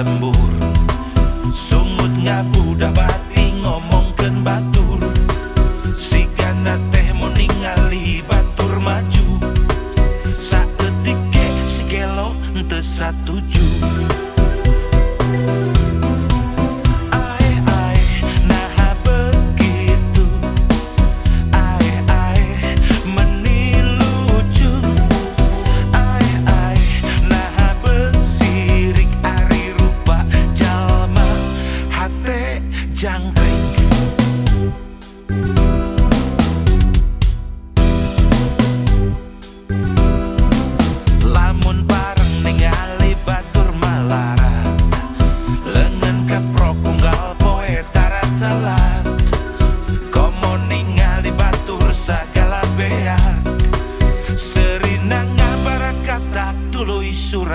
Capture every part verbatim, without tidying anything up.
lembur sungut ngabudah bati ngomongkeun batur sigana teh mau ningali batur maju saeutik ge si gelo henteu satuju. Jangkrik lamun bareng ningali batur malarat leungeun keprok unggal poe tara telat komo ningali batur sagala beak serina ngabarakatak tuluy surang.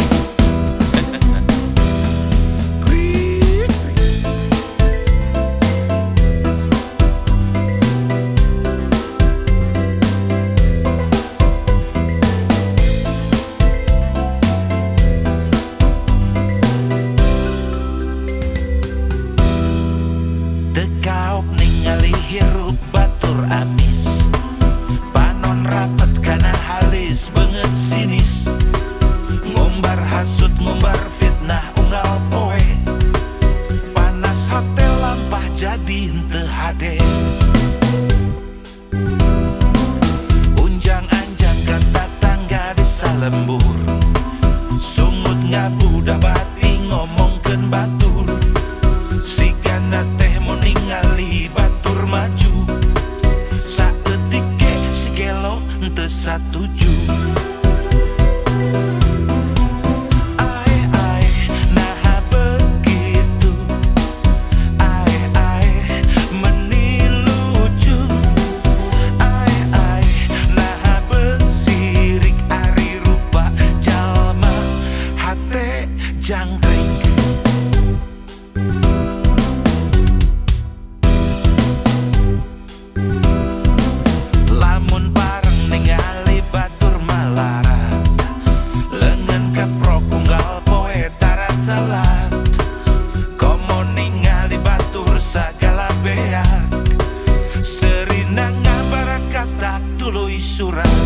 Kaop ningali hirup batur amis panon rapet kana halis beungeut sinis ngumbar hasut ngumbar fitnah unggal poe panas hotel lampah jadi henteu hade unjang anjang kata tangga desa lembur sungut ngabudah bati ngomongkeun batur sigana teh mau ningali batur maju saeutik ge si gelo henteu satuju. Ae ae naha begitu ae ae meni lucu ae ae naha besirik ari rupa jalma hate jangkrik. Komo ningali batur sagala beak serina ngabarakatak tuluy surang.